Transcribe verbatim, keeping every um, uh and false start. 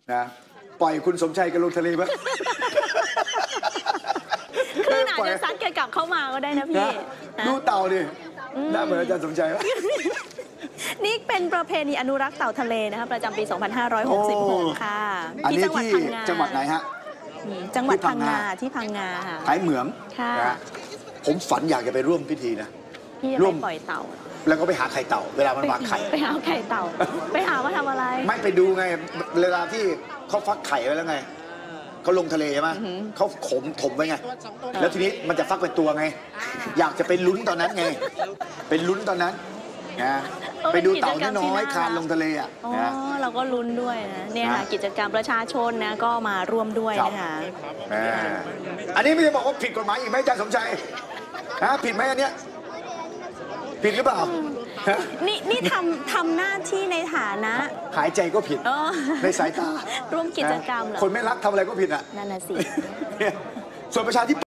นะปล่อยคุณสมชัยกันลงทะเลบ้างคลื่นอาจจะซัดแกกลับเข้ามาก็ได้นะพี่ดูเต่าดิน่าเหมือนอาจารย์สมชัยนี่เป็นประเพณีอนุรักษ์เต่าทะเลนะคะประจำปี สองพันห้าร้อยหกสิบหก ค่ะที่จังหวัดพังงาจังหวัดไหนฮะจังหวัดพังงาที่พังงาค่ะท้ายเหมืองค่ะผมฝันอยากจะไปร่วมพิธีนะพี่ร่วมปล่อยเต่าแล้วก็ไปหาไข่เต่าเวลามันวางไข่ไปหาไข่เต่าไปหาว่าทำอะไรไม่ไปดูไงเวลาที่เขาฟักไข่ไว้แล้วไงเขาลงทะเลใช่ไหมเขาขมถมไว้ไงแล้วทีนี้มันจะฟักเป็นตัวไงอยากจะไปลุ้นตอนนั้นไงเป็นลุ้นตอนนั้นนะไปดูเต่าน้อยคานลงทะเลอ่ะนะเราก็ลุ้นด้วยนะเนี่ยค่ะกิจกรรมประชาชนนะก็มาร่วมด้วยนะคะอันนี้ไม่ได้บอกว่าผิดกฎหมายอีกไหมอาจารย์สมชัยนะผิดไหมอันเนี้ยผิดหรือเปล่านี่นี่ทำทำหน้าที่ในฐานะหายใจก็ผิดในสายตาร่วมกิจกรรมเหรอคนไม่รักทำอะไรก็ผิดอ่ะนั่นน่ะสิส่วนประชาธิป